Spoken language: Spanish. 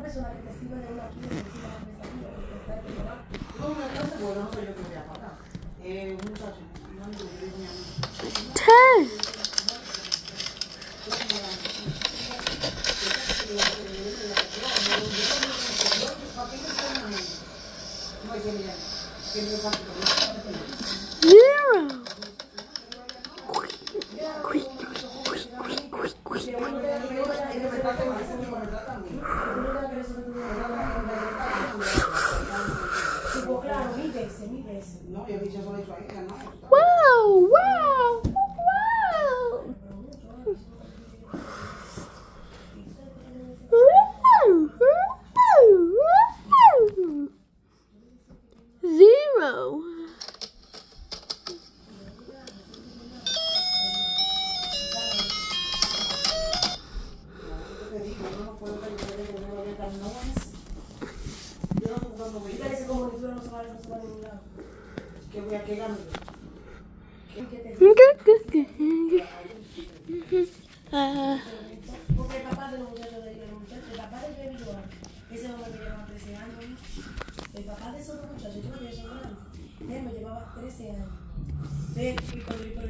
persona que te sirve de una aquí, te sirve de una pesadilla, porque está en tu hogar. No, una clase, bueno, no soy yo que voy a pagar. Un muchacho, no, yo digo mi amigo. 10. Zero. Claro, mil veces. No, yo he dicho eso a ella, ¿no? Wow, wow, wow. Zero. Que voy a que gane. Porque el papá de los muchachos de ellos, el papá de Baby Joan, ese hombre que llevaba 13 años, el papá de esos dos muchachos, yo creo que ellos son grandes, él me llevaba 13 años.